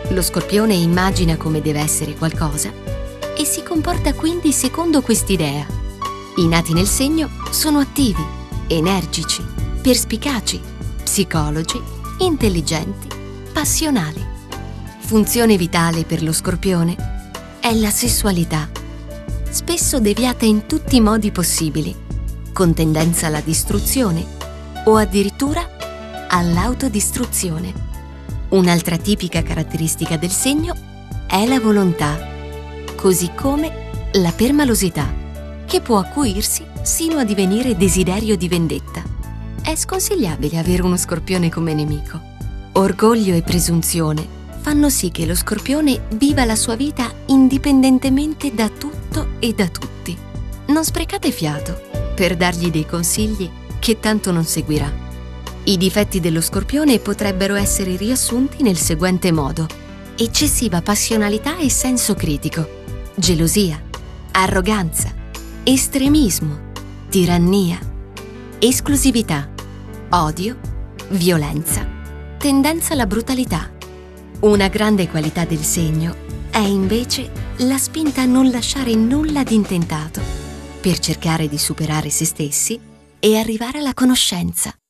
Lo Scorpione immagina come deve essere qualcosa e si comporta quindi secondo quest'idea. I nati nel segno sono attivi, energici, perspicaci, psicologi, intelligenti, passionali. Funzione vitale per lo Scorpione è la sessualità, spesso deviata in tutti i modi possibili, con tendenza alla distruzione o addirittura all'autodistruzione. Un'altra tipica caratteristica del segno è la volontà, così come la permalosità, che può acuirsi sino a divenire desiderio di vendetta. È sconsigliabile avere uno Scorpione come nemico. Orgoglio e presunzione fanno sì che lo Scorpione viva la sua vita indipendentemente da tutto e da tutti. Non sprecate fiato per dargli dei consigli che tanto non seguirà. I difetti dello Scorpione potrebbero essere riassunti nel seguente modo: eccessiva passionalità e senso critico, gelosia, arroganza, estremismo, tirannia, esclusività, odio, violenza, tendenza alla brutalità. Una grande qualità del segno è invece la spinta a non lasciare nulla di intentato per cercare di superare se stessi e arrivare alla conoscenza.